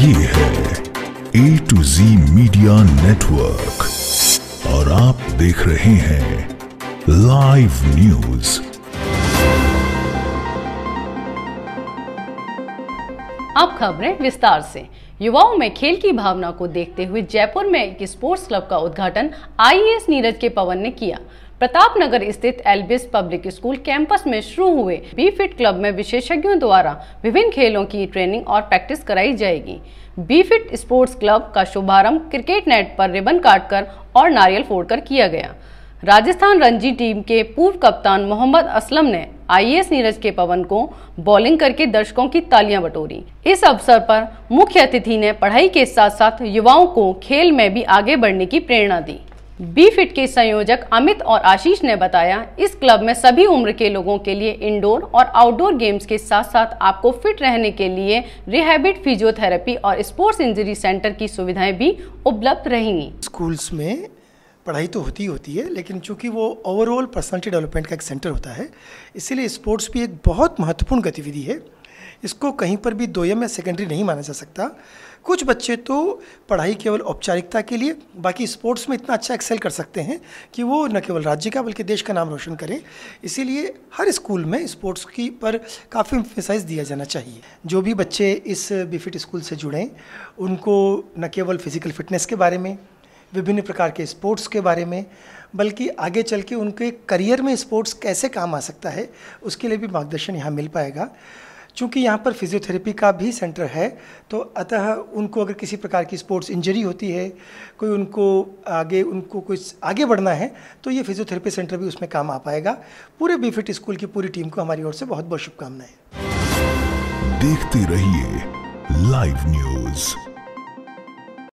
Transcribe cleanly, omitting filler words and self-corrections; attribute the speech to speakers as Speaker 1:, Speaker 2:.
Speaker 1: ये है A to Z media network और आप देख रहे हैं लाइव न्यूज।
Speaker 2: अब खबरें विस्तार से। युवाओं में खेल की भावना को देखते हुए जयपुर में एक स्पोर्ट्स क्लब का उद्घाटन आईएएस नीरज के पवन ने किया। प्रतापनगर स्थित एलबीएस पब्लिक स्कूल कैंपस में शुरू हुए बी फिट क्लब में विशेषज्ञों द्वारा विभिन्न खेलों की ट्रेनिंग और प्रैक्टिस कराई जाएगी। बी फिट स्पोर्ट्स क्लब का शुभारंभ क्रिकेट नेट पर रिबन काटकर और नारियल फोड़कर किया गया। राजस्थान रणजी टीम के पूर्व कप्तान मोहम्मद असलम ने आईएएस नीरज के पवन को बॉलिंग करके दर्शकों की तालियां बटोरी। इस अवसर पर मुख्य अतिथि ने पढ़ाई के साथ साथ युवाओं को खेल में भी आगे बढ़ने की प्रेरणा दी। बी फिट के संयोजक अमित और आशीष ने बताया, इस क्लब में सभी उम्र के लोगों के लिए इंडोर और आउटडोर गेम्स के साथ साथ आपको फिट रहने के लिए रिहैबिट, फिजियोथेरेपी और स्पोर्ट्स इंजरी सेंटर की सुविधाएं भी उपलब्ध रहेंगी।
Speaker 3: स्कूल्स में पढ़ाई तो होती है, लेकिन चूंकि वो ओवरऑल पर्सनालिटी डेवलपमेंट का एक सेंटर होता है, इसीलिए स्पोर्ट्स भी एक बहुत महत्वपूर्ण गतिविधि है। इसको कहीं पर भी दोयम या सेकेंडरी नहीं माना जा सकता। कुछ बच्चे तो पढ़ाई केवल औपचारिकता के लिए, बाकी स्पोर्ट्स में इतना अच्छा एक्सेल कर सकते हैं कि वो न केवल राज्य का बल्कि देश का नाम रोशन करें। इसीलिए हर स्कूल में स्पोर्ट्स की पर काफ़ी एम्फेसाइज दिया जाना चाहिए। जो भी बच्चे इस बी फिट स्कूल से जुड़ें, उनको न केवल फिजिकल फिटनेस के बारे में, विभिन्न प्रकार के स्पोर्ट्स के बारे में, बल्कि आगे चल के उनके करियर में स्पोर्ट्स कैसे काम आ सकता है, उसके लिए भी मार्गदर्शन यहाँ मिल पाएगा। चूँकि यहाँ पर फिजियोथेरेपी का भी सेंटर है, तो अतः उनको अगर किसी प्रकार की स्पोर्ट्स इंजरी होती है, उनको कुछ आगे बढ़ना है, तो ये फिजियोथेरेपी सेंटर भी उसमें काम आ पाएगा। पूरे बी फिट स्कूल की पूरी टीम को हमारी ओर से बहुत बहुत शुभकामनाएं।
Speaker 1: देखते रहिए लाइव न्यूज।